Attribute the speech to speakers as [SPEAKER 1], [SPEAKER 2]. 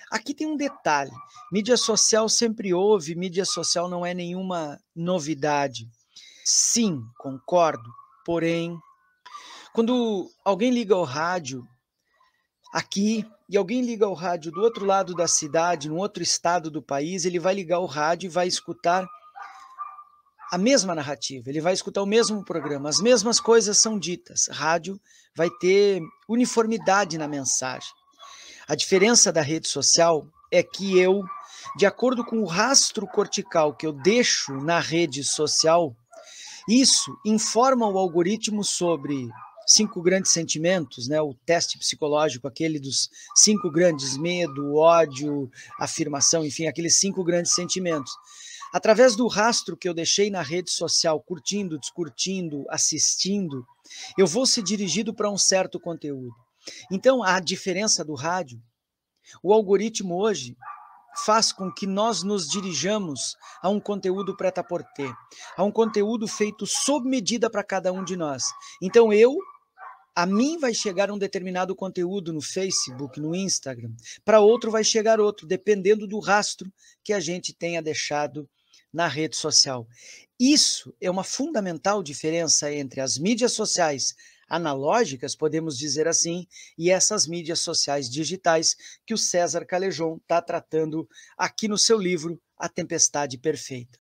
[SPEAKER 1] Aqui tem um detalhe, mídia social sempre houve, mídia social não é nenhuma novidade. Sim, concordo, porém, quando alguém liga o rádio aqui e alguém liga o rádio do outro lado da cidade, num outro estado do país, ele vai ligar o rádio e vai escutar a mesma narrativa, ele vai escutar o mesmo programa, as mesmas coisas são ditas. Rádio vai ter uniformidade na mensagem. A diferença da rede social é que eu, de acordo com o rastro cortical que eu deixo na rede social, isso informa o algoritmo sobre 5 grandes sentimentos, né? O teste psicológico, aquele dos 5 grandes, medo, ódio, afirmação, enfim, aqueles 5 grandes sentimentos. Através do rastro que eu deixei na rede social, curtindo, descurtindo, assistindo, eu vou ser dirigido para um certo conteúdo. Então, a diferença do rádio, o algoritmo hoje faz com que nós nos dirijamos a um conteúdo prêt-à-porter, a um conteúdo feito sob medida para cada um de nós. Então a mim vai chegar um determinado conteúdo no Facebook, no Instagram, para outro vai chegar outro, dependendo do rastro que a gente tenha deixado na rede social. Isso é uma fundamental diferença entre as mídias sociais analógicas, podemos dizer assim, e essas mídias sociais digitais que o César Calejon está tratando aqui no seu livro A Tempestade Perfeita.